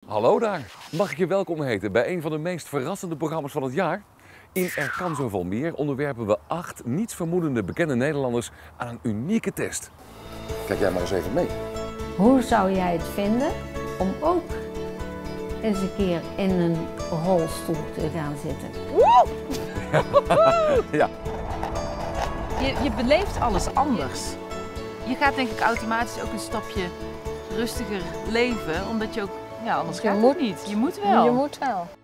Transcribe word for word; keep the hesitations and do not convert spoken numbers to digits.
Hallo daar, mag ik je welkom heten bij een van de meest verrassende programma's van het jaar? In Er kan zoveel meer onderwerpen we acht nietsvermoedende bekende Nederlanders aan een unieke test. Kijk jij maar eens even mee. Hoe zou jij het vinden om ook eens een keer in een rolstoel te gaan zitten? Ja. Je, je beleeft alles anders. Je gaat denk ik automatisch ook een stapje rustiger leven, omdat je ook, ja, anders Je gaat moet- het niet. Je moet wel. Je moet wel.